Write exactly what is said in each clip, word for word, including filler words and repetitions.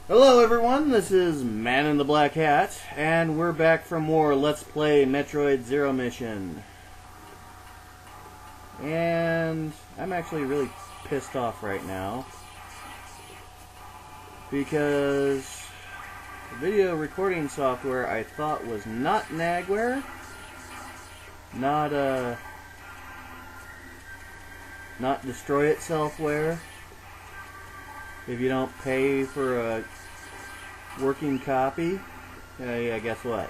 Hello everyone, this is Man in the Black Hat, and we're back for more Let's Play Metroid Zero Mission. And I'm actually really pissed off right now, because the video recording software I thought was not Nagware, not uh, not Destroy Itselfware. If you don't pay for a working copy, uh, yeah, guess what?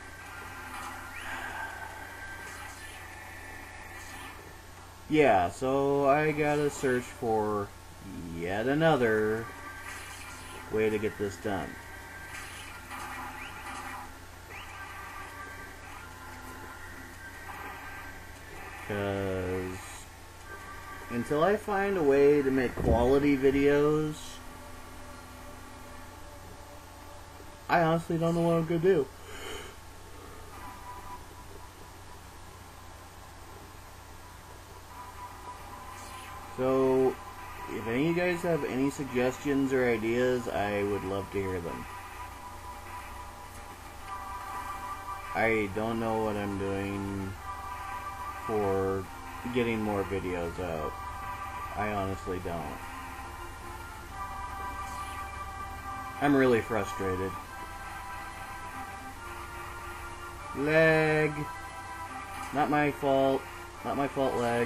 Yeah, so I gotta search for yet another way to get this done. Because until I find a way to make quality videos, I honestly don't know what I'm going to do. So, if any of you guys have any suggestions or ideas, I would love to hear them. I don't know what I'm doing for getting more videos out. I honestly don't. I'm really frustrated. Lag. Not my fault. Not my fault, lag.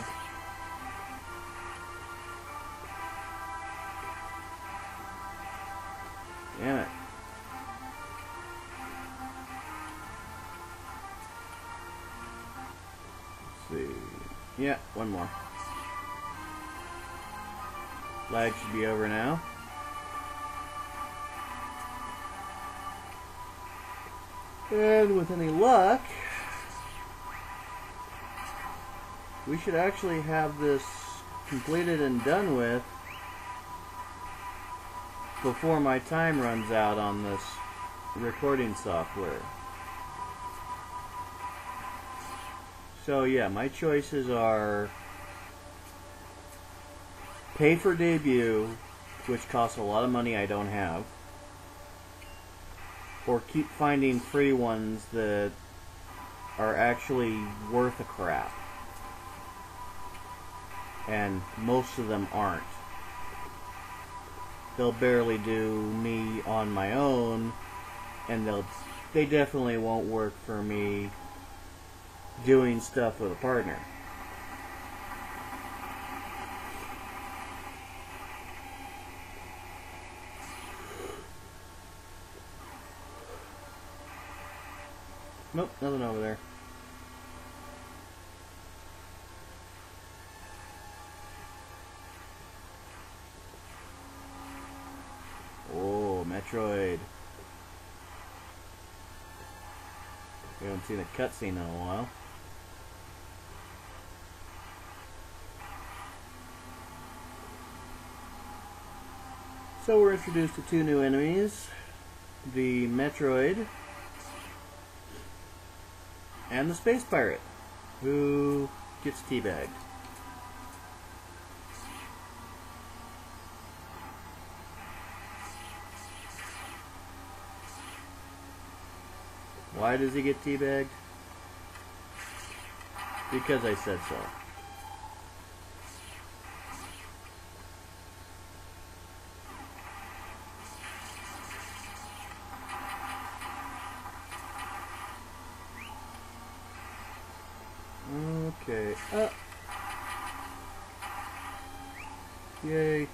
Damn it. Let's see. Yeah, one more. Lag should be over now. And with any luck, we should actually have this completed and done with before my time runs out on this recording software. So yeah, my choices are pay for debut, which costs a lot of money I don't have, or keep finding free ones that are actually worth a crap. And most of them aren't. They'll barely do me on my own, and they'll they definitely won't work for me doing stuff with a partner. Nope, nothing over there. Oh, Metroid. We haven't seen a cutscene in a while. So we're introduced to two new enemies. The Metroid and the Space Pirate, who gets teabagged. Why does he get teabagged? Because I said so. Okay. Uh. Yay.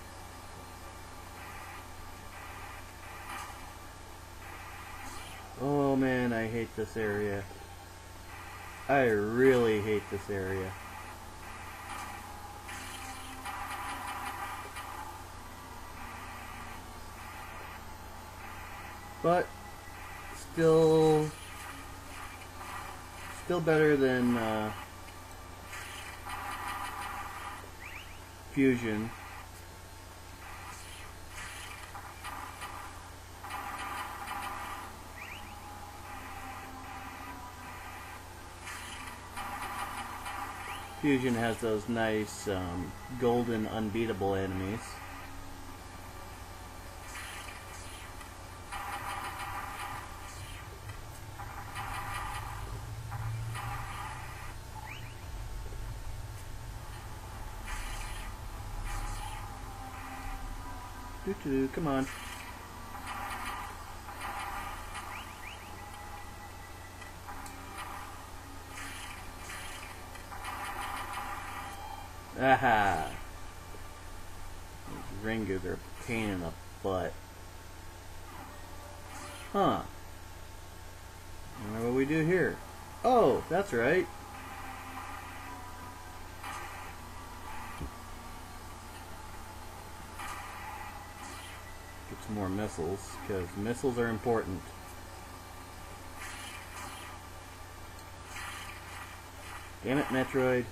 Oh man, I hate this area. I really hate this area. But still still better than uh, Fusion. Fusion has those nice um, golden unbeatable enemies. Doo -doo, come on. Aha! These ringas are a pain in the butt. Huh. I wonder what we do here. Oh, that's right. Get some more missiles, because missiles are important. Damn it, Metroid.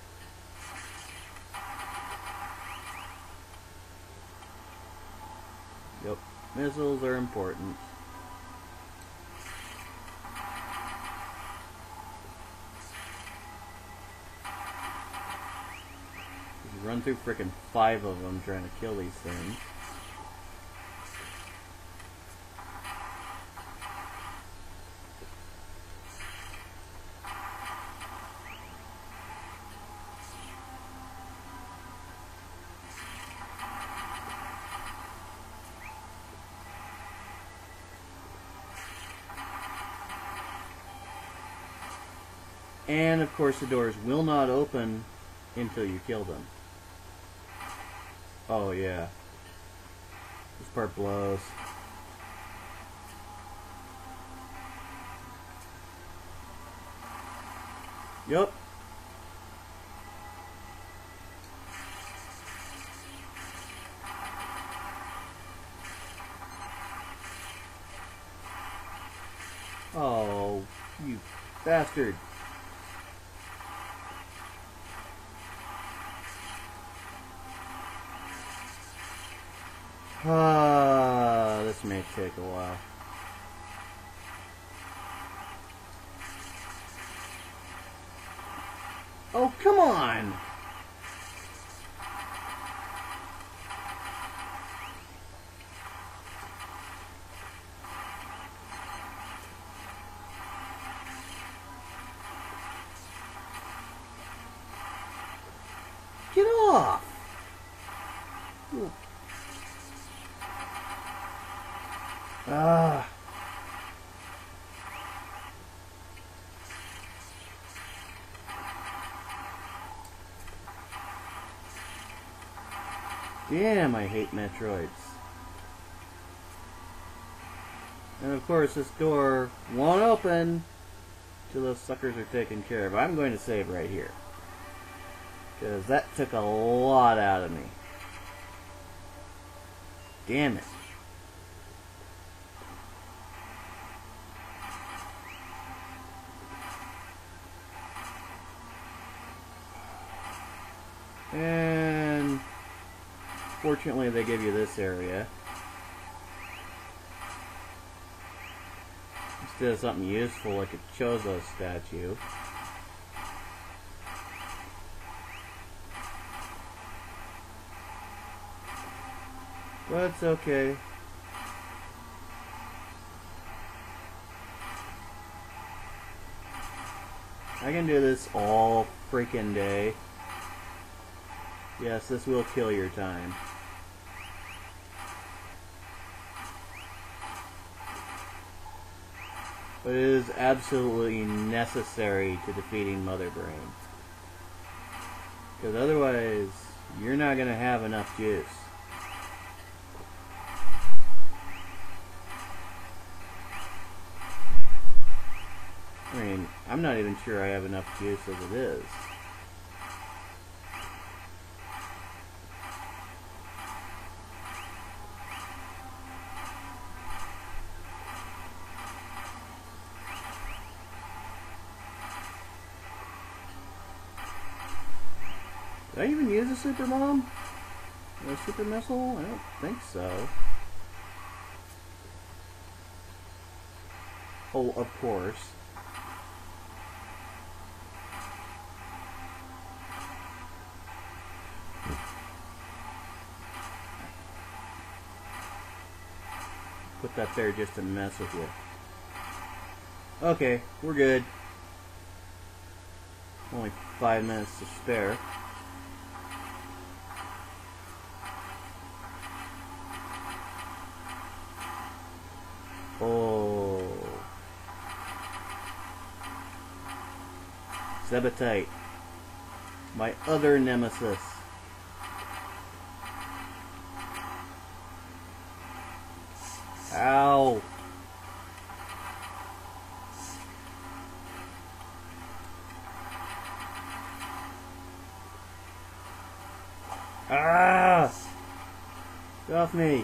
Yep, missiles are important. You run through frickin' five of them trying to kill these things. And of course the doors will not open until you kill them. Oh yeah. This part blows. Yup. Oh, you bastard. Ah, this may take a while. Oh, come on! Get off! Ooh. Ah. Damn, I hate Metroids. And of course, this door won't open till those suckers are taken care of. I'm going to save right here, because that took a lot out of me. Damn it. And fortunately they give you this area instead of something useful like a Chozo statue. But it's okay. I can do this all freaking day. Yes, this will kill your time. But it is absolutely necessary to defeating Mother Brain. Because otherwise, you're not going to have enough juice. I mean, I'm not even sure I have enough juice as it is. Did I even use a super bomb? Or a super missile? I don't think so. Oh, of course. Put that there just to mess with you. Okay, we're good. Only five minutes to spare. Zebetite. My other nemesis. Ow. Ah! Get off me.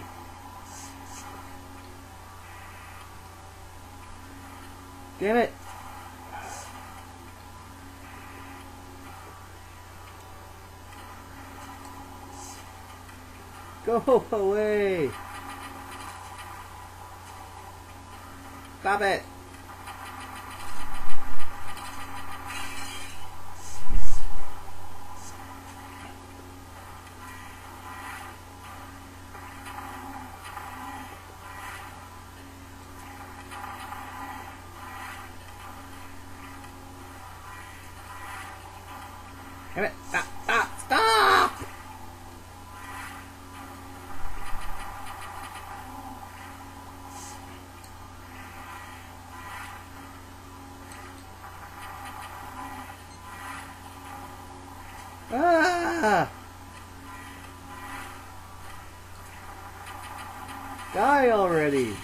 Damn it. Go away. Stop it. Damn it. Stop. Stop. Stop. Ah! Die already!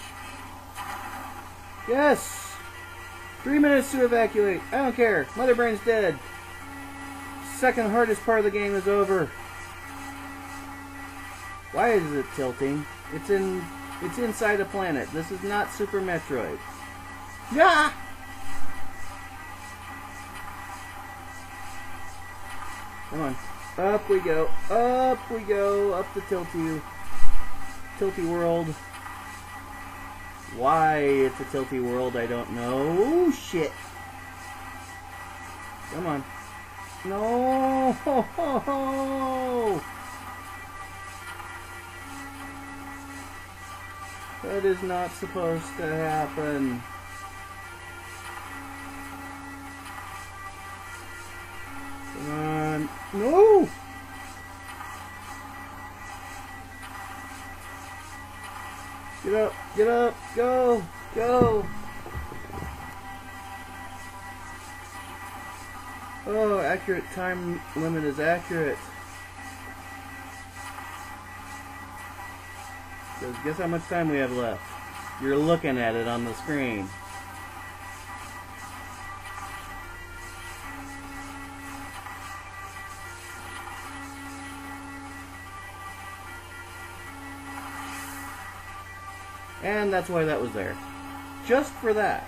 Yes! Three minutes to evacuate. I don't care. Mother Brain's dead. Second hardest part of the game is over. Why is it tilting? It's in. It's inside a planet. This is not Super Metroid. Yeah! Come on. Up we go. Up we go. Up the tilty. Tilty world. Why it's a tilty world, I don't know. Oh, shit. Come on. No! Ho, ho, ho. That is not supposed to happen. Come on. No! Get up, get up, go, go! Oh, accurate time limit is accurate. Because guess how much time we have left? You're looking at it on the screen. And that's why that was there. Just for that.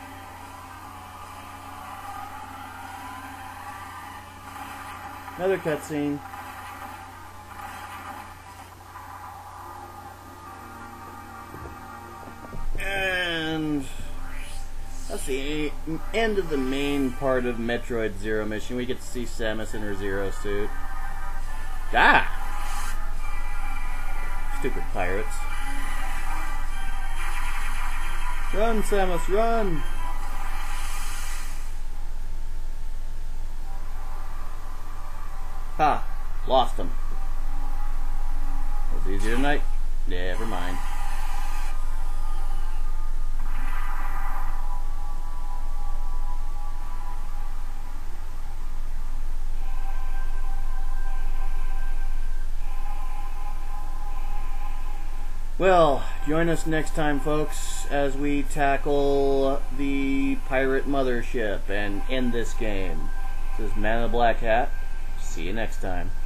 Another cutscene. And that's the end of the main part of Metroid Zero mission. We get to see Samus in her Zero suit. Ah! Stupid pirates. Run, Samus, run! Ha! Lost him. Was easier tonight? Never mind. Well, join us next time, folks, as we tackle the pirate mothership and end this game. This is Man in the Black Hat. See you next time.